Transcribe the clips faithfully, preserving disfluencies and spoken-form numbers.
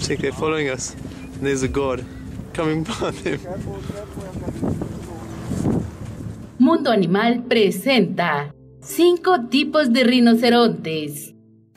Check, they're following us. And there's a god coming by them. Mundo Animal presenta cinco tipos de rinocerontes.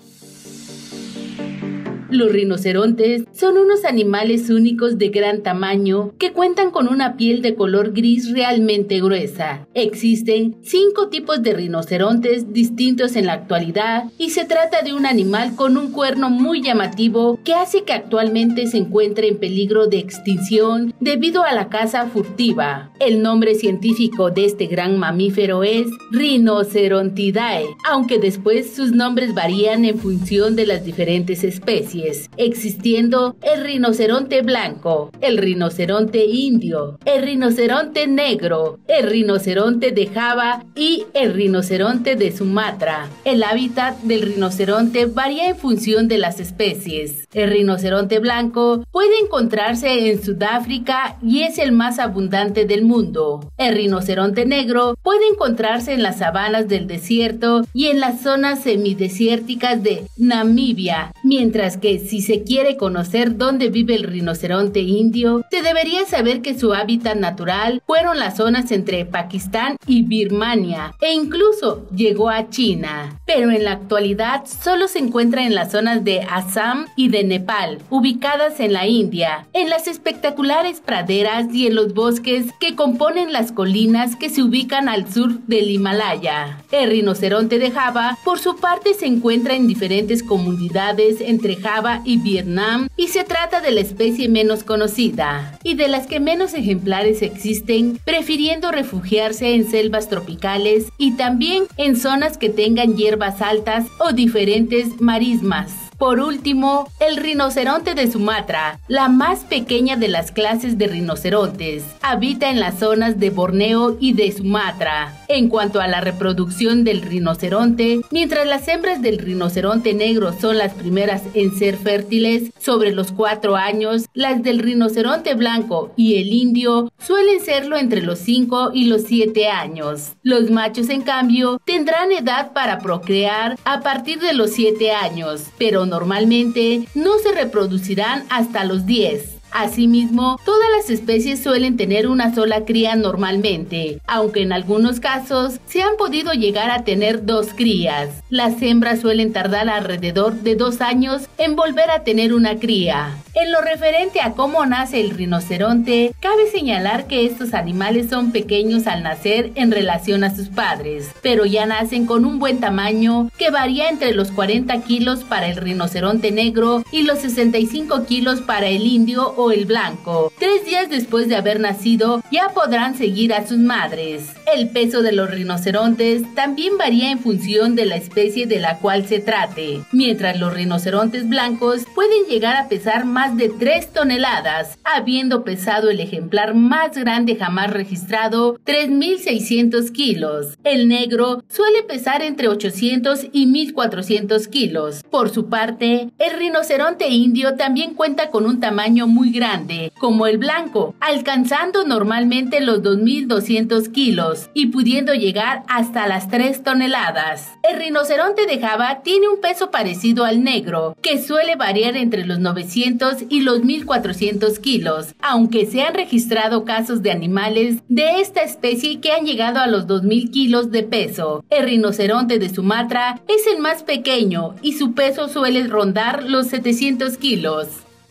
Los rinocerontes son unos animales únicos de gran tamaño que cuentan con una piel de color gris realmente gruesa. Existen cinco tipos de rinocerontes distintos en la actualidad y se trata de un animal con un cuerno muy llamativo que hace que actualmente se encuentre en peligro de extinción debido a la caza furtiva. El nombre científico de este gran mamífero es Rinocerontidae, aunque después sus nombres varían en función de las diferentes especies, existiendo el rinoceronte blanco, el rinoceronte indio, el rinoceronte negro, el rinoceronte de Java y el rinoceronte de Sumatra. El hábitat del rinoceronte varía en función de las especies. El rinoceronte blanco puede encontrarse en Sudáfrica y es el más abundante del mundo. El rinoceronte negro puede encontrarse en las sabanas del desierto y en las zonas semidesérticas de Namibia, mientras que si se quiere conocer dónde vive el rinoceronte indio, se debería saber que su hábitat natural fueron las zonas entre Pakistán y Birmania, e incluso llegó a China. Pero en la actualidad solo se encuentra en las zonas de Assam y de Nepal, ubicadas en la India, en las espectaculares praderas y en los bosques que componen las colinas que se ubican al sur del Himalaya. El rinoceronte de Java, por su parte, se encuentra en diferentes comunidades entre Java y Vietnam y se trata de la especie menos conocida y de las que menos ejemplares existen, prefiriendo refugiarse en selvas tropicales y también en zonas que tengan hierbas altas o diferentes marismas. Por último, el rinoceronte de Sumatra, la más pequeña de las clases de rinocerontes, habita en las zonas de Borneo y de Sumatra. En cuanto a la reproducción del rinoceronte, mientras las hembras del rinoceronte negro son las primeras en ser fértiles sobre los cuatro años, las del rinoceronte blanco y el indio suelen serlo entre los cinco y los siete años. Los machos, en cambio, tendrán edad para procrear a partir de los siete años, pero normalmente no se reproducirán hasta los diez. Asimismo, todas las especies suelen tener una sola cría normalmente, aunque en algunos casos se han podido llegar a tener dos crías. Las hembras suelen tardar alrededor de dos años en volver a tener una cría. En lo referente a cómo nace el rinoceronte, cabe señalar que estos animales son pequeños al nacer en relación a sus padres, pero ya nacen con un buen tamaño que varía entre los cuarenta kilos para el rinoceronte negro y los sesenta y cinco kilos para el indio o el blanco. Tres días después de haber nacido, ya podrán seguir a sus madres. El peso de los rinocerontes también varía en función de la especie de la cual se trate. Mientras los rinocerontes blancos pueden llegar a pesar más de tres toneladas, habiendo pesado el ejemplar más grande jamás registrado tres mil seiscientos kilos. El negro suele pesar entre ochocientos y mil cuatrocientos kilos. Por su parte, el rinoceronte indio también cuenta con un tamaño muy grande, como el blanco, alcanzando normalmente los dos mil doscientos kilos y pudiendo llegar hasta las tres toneladas. El rinoceronte de Java tiene un peso parecido al negro, que suele variar entre los novecientos y los mil cuatrocientos kilos, aunque se han registrado casos de animales de esta especie que han llegado a los dos mil kilos de peso. El rinoceronte de Sumatra es el más pequeño y su peso suele rondar los setecientos kilos.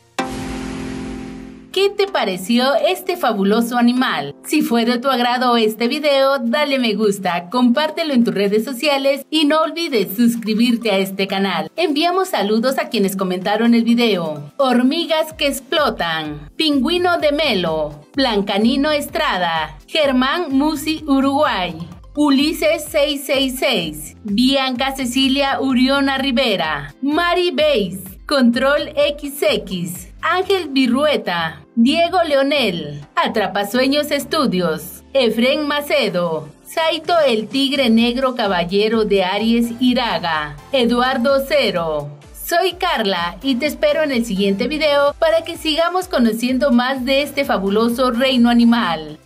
¿Qué te pareció este fabuloso animal? Si fue de tu agrado este video, dale me gusta, compártelo en tus redes sociales y no olvides suscribirte a este canal. Enviamos saludos a quienes comentaron el video. Hormigas que explotan, Pingüino de Melo, Blancanino Estrada, Germán Musi Uruguay, Ulises seiscientos sesenta y seis, Bianca Cecilia Uriona Rivera, Mari Beis, Control equis equis, Ángel Virrueta, Diego Leonel, Atrapasueños Estudios, Efren Macedo, Saito el Tigre Negro Caballero de Aries Iraga, Eduardo Cero. Soy Carla y te espero en el siguiente video para que sigamos conociendo más de este fabuloso reino animal.